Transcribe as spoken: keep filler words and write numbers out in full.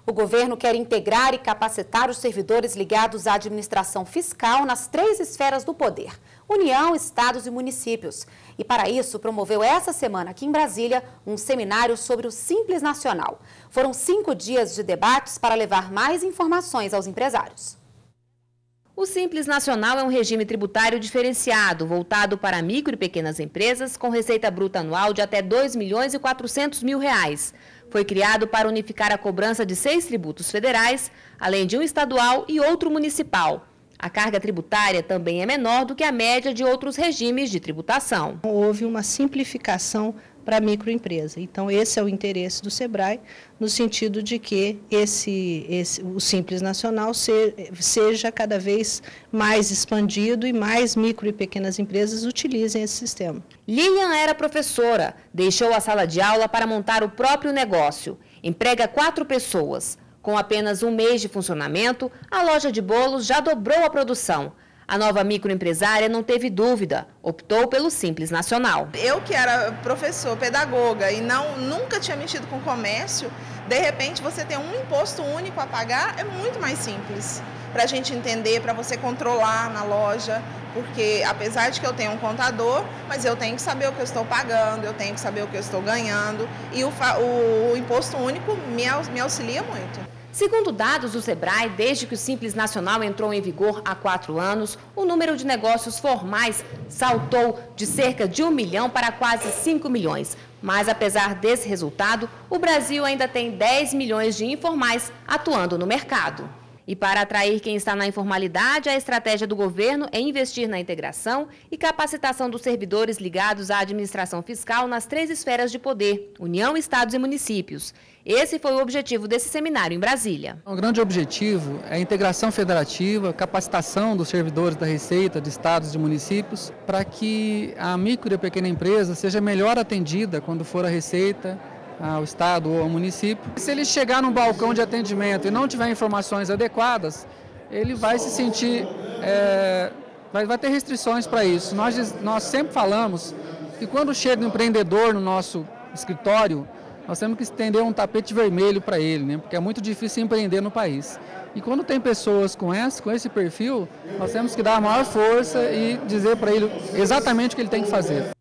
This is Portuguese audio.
O governo quer integrar e capacitar os servidores ligados à administração fiscal nas três esferas do poder: União, estados e municípios. E para isso, promoveu essa semana aqui em Brasília um seminário sobre o Simples Nacional. Foram cinco dias de debates para levar mais informações aos empresários. O Simples Nacional é um regime tributário diferenciado, voltado para micro e pequenas empresas, com receita bruta anual de até dois milhões e quatrocentos mil reais. Foi criado para unificar a cobrança de seis tributos federais, além de um estadual e outro municipal. A carga tributária também é menor do que a média de outros regimes de tributação. Houve uma simplificação para a microempresa. Então, esse é o interesse do SEBRAE, no sentido de que esse, esse, o Simples Nacional se, seja cada vez mais expandido e mais micro e pequenas empresas utilizem esse sistema. Lilian era professora, deixou a sala de aula para montar o próprio negócio. Emprega quatro pessoas. Com apenas um mês de funcionamento, a loja de bolos já dobrou a produção. A nova microempresária não teve dúvida, optou pelo Simples Nacional. Eu que era professor, pedagoga e não, nunca tinha mexido com comércio, de repente você ter um imposto único a pagar é muito mais simples para a gente entender, para você controlar na loja, porque apesar de que eu tenho um contador, mas eu tenho que saber o que eu estou pagando, eu tenho que saber o que eu estou ganhando e o, o, o imposto único me, me auxilia muito. Segundo dados do SEBRAE, desde que o Simples Nacional entrou em vigor há quatro anos, o número de negócios formais saltou de cerca de um milhão para quase cinco milhões. Mas, apesar desse resultado, o Brasil ainda tem dez milhões de informais atuando no mercado. E para atrair quem está na informalidade, a estratégia do governo é investir na integração e capacitação dos servidores ligados à administração fiscal nas três esferas de poder: União, estados e municípios. Esse foi o objetivo desse seminário em Brasília. O grande objetivo é a integração federativa, capacitação dos servidores da Receita, de estados e de municípios, para que a micro e a pequena empresa seja melhor atendida quando for a Receita, ao estado ou ao município. Se ele chegar num balcão de atendimento e não tiver informações adequadas, ele vai se sentir, é, vai, vai ter restrições para isso. Nós, nós sempre falamos que quando chega um empreendedor no nosso escritório, nós temos que estender um tapete vermelho para ele, né? Porque é muito difícil empreender no país. E quando tem pessoas com esse, com esse perfil, nós temos que dar a maior força e dizer para ele exatamente o que ele tem que fazer.